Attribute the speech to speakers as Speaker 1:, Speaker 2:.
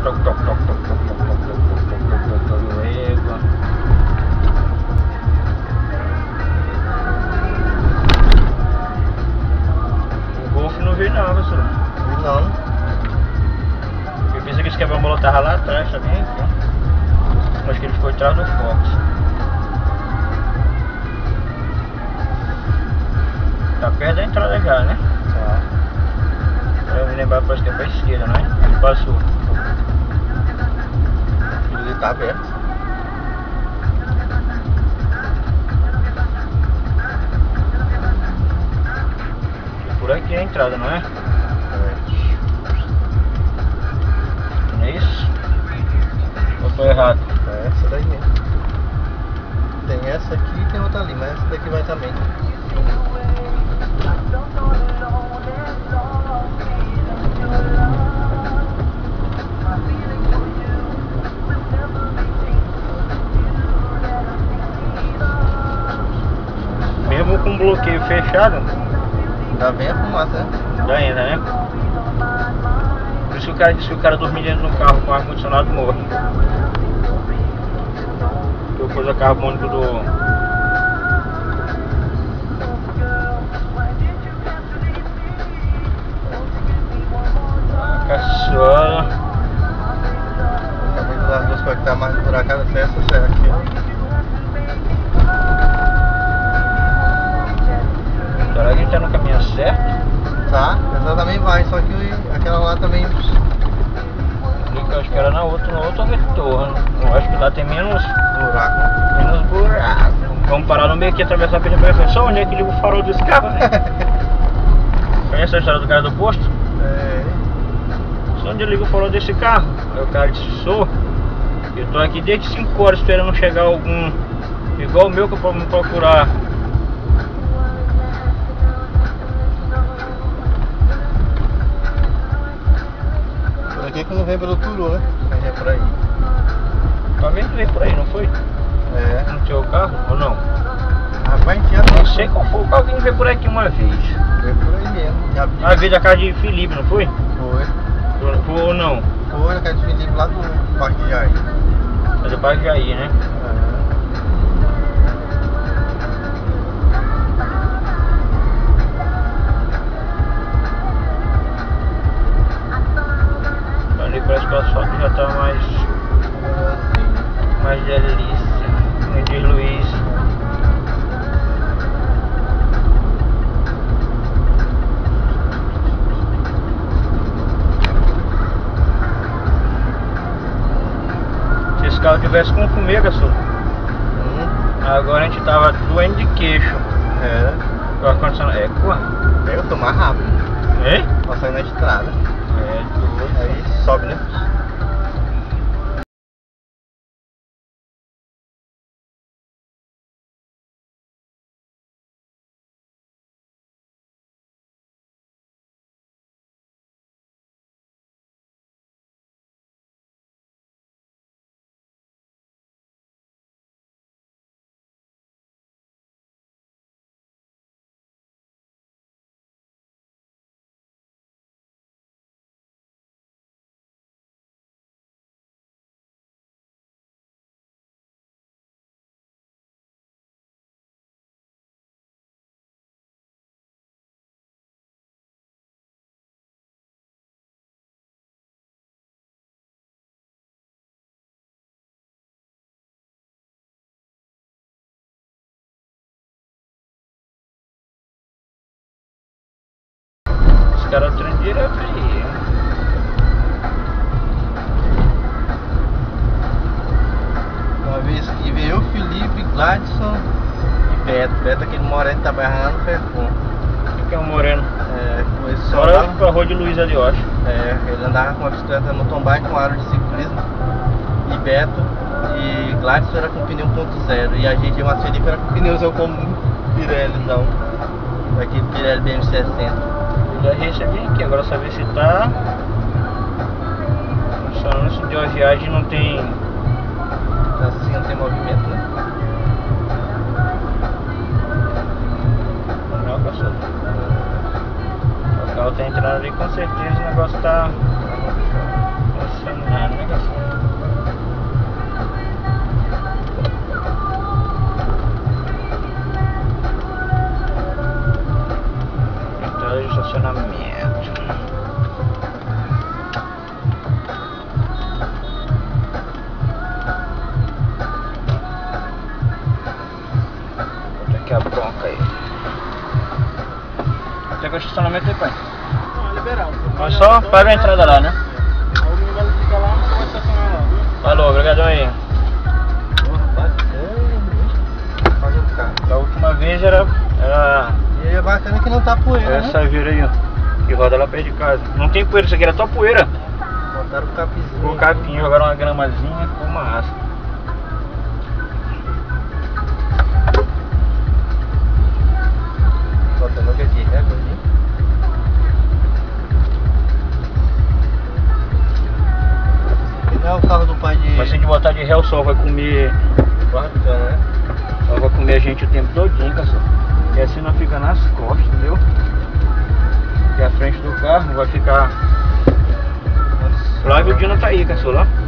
Speaker 1: toc, toc, toc, toc, toc, toc, toc, toc, toc, toc, luego. O Golf não veio não, professor.
Speaker 2: Não.
Speaker 1: Eu pensei que esse quebra-mola tava lá atrás também, aqui, ó. Acho que ele ficou atrás do Fox. Tá perto da entrada já, né?
Speaker 2: Tá.
Speaker 1: Eu me lembrar, parece que é pra esquerda, não é? Ele passou.
Speaker 2: Ele tá aberto.
Speaker 1: Por aqui é a entrada, não é? Não é isso? Ou tô errado?
Speaker 2: É essa daí mesmo. Tem essa aqui e tem outra ali, mas essa daqui vai também.
Speaker 1: Mesmo com bloqueio fechado,
Speaker 2: Ainda vem a fumaça, né?
Speaker 1: ainda, né? Por isso que o cara disse que o cara dormir dentro do carro com ar-condicionado morre. Que o coisa carbônico do... Caçola.
Speaker 2: Acabei de dar as duas coisas que tá mais buracada, essa serra aqui, ó.
Speaker 1: Será que a gente tá no caminho certo?
Speaker 2: Tá, essa também vai, só que aquela lá também.
Speaker 1: Eu acho que era no outro vetor, né? Eu acho que lá tem menos
Speaker 2: Buraco.
Speaker 1: buraco. Vamos parar no meio aqui, atravessar a pista pra frente. Só onde é que liga o farol desse carro, né? Conhece a história do cara do posto?
Speaker 2: É.
Speaker 1: Só onde liga o farol desse carro? Aí o cara disse, sou. Eu tô aqui desde 5 horas esperando chegar algum igual o meu que eu posso me procurar.
Speaker 2: Por aqui que não vem pelo Turu, né? Vem por aí.
Speaker 1: Talvez veio por aí, não foi?
Speaker 2: É.
Speaker 1: No teu carro ou não?
Speaker 2: Rapaz, tinha
Speaker 1: Não sei qual foi o carro que veio por aqui uma vez.
Speaker 2: Veio por aí mesmo.
Speaker 1: A vez da casa de Felipe, não foi?
Speaker 2: Foi.
Speaker 1: Ou não?
Speaker 2: Foi na casa de Felipe lá do Parque de Jair.
Speaker 1: É do Parque Jair, né? Ali parece que o asfalto já tá mais delícia. Como diz Luiz. Se esse carro tivesse com fumega, só. Agora a gente tava doendo de queixo.
Speaker 2: É.
Speaker 1: O ar-condicionado é qua.
Speaker 2: Eu tô mais rápido.
Speaker 1: Hein?
Speaker 2: Passando na estrada.
Speaker 1: É, doido.
Speaker 2: Aí sobe, né?
Speaker 1: Os caras trem direto aí.
Speaker 2: Uma vez que veio o Felipe, Gladson e Beto. Beto, aquele moreno que tá barrando, ferrou.
Speaker 1: O que é um moreno?
Speaker 2: É, foi só.
Speaker 1: Agora pra rua de Luiz ali, eu acho.
Speaker 2: É, ele andava com uma bicicleta mountain bike com aro de ciclismo. E Beto e Gladson era com pneu 1.0. E a gente, o Felipe, era com pneuzão comum, Pirelli não. Aquele Pirelli BM60.
Speaker 1: Eu já recebi aqui, agora saber se tá funcionando, se de uma viagem não tem.
Speaker 2: Assim não tem movimento, né?
Speaker 1: Não, passou. O carro tá entrando ali, com certeza o negócio tá funcionando, né? o estacionamento aí, pai.
Speaker 3: Não, é liberado.
Speaker 1: Mas só paga a entrada lá, né?
Speaker 3: Aí o menino fica lá, você vai estacionar lá.
Speaker 1: Falou, obrigadão aí.
Speaker 2: Fazer o carro.
Speaker 1: Da última vez era
Speaker 2: E é bacana que não tá poeira, né?
Speaker 1: essa vira aí, ó. Que roda lá perto de casa. Não tem poeira, isso aqui era só poeira.
Speaker 2: Botaram o capizinho.
Speaker 1: Ficou o capim, jogaram uma gramazinha, ficou uma raça.
Speaker 2: Botando aqui de régua ali. E não é o carro do pai de...
Speaker 1: Mas se a gente botar de ré, o sol vai comer.
Speaker 2: Bacana, né?
Speaker 1: Só vai comer a gente o tempo todinho, caçula. E assim não fica nas costas, entendeu? E a frente do carro vai ficar. Lá e o Dino tá aí, caçula.